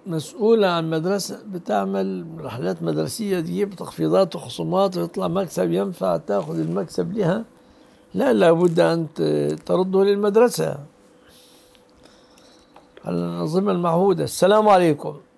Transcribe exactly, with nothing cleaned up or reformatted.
مسؤولة عن مدرسة بتعمل رحلات مدرسية تجيب تخفيضات وخصومات ويطلع مكسب ينفع تاخذ المكسب لها، لا لابد أن ترده للمدرسة على الأنظمة المعهودة. السلام عليكم.